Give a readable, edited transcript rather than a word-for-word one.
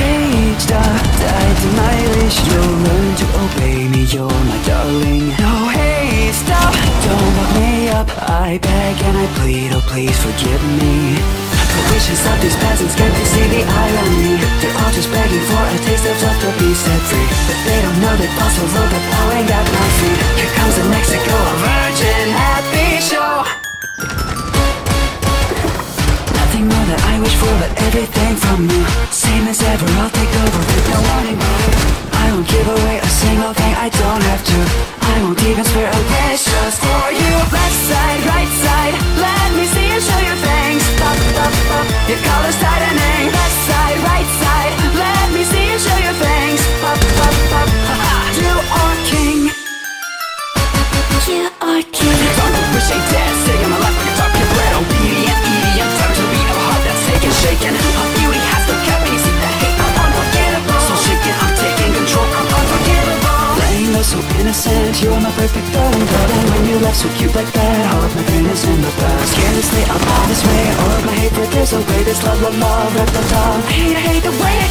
caged up, tied to my leash. You'll learn to obey me, you're my darling. No, hey, stop, don't lock me up. I beg and I plead, oh please forgive me. The wishes of these peasants, can't they see the irony? They're all just begging for a taste of love to be set free, but they don't know that fossils look up bowing at my feet. Here comes the Mexico, a virgin happy show. Nothing more that I wish for, but everything from you. Same as ever, I'll take over with no warning. I won't give away a single thing, I don't have to. I won't even spare a wish just for you. Left side, right side, let me see you show your things. Up, up, up, your collar's tightening. Left side, right side, let me see you show your things. Up, up, up, ha-ha. You are king. You are king. Don't wish ain't dead, saving my life like a top your bread. Obedient, idiot, time to beat of a heart that's taken, shaken. Our beauty has no cap, and you see the hate, I'm unforgettable. So shaken, I'm taking control, I'm unforgettable. Playing though so innocent, you're my perfect golden girl. And when you left so cute like that, all of my pain is in the past. Scared to stay up all this way, all of my hate, but there's a way. This love, love, love, love, love. I hate the way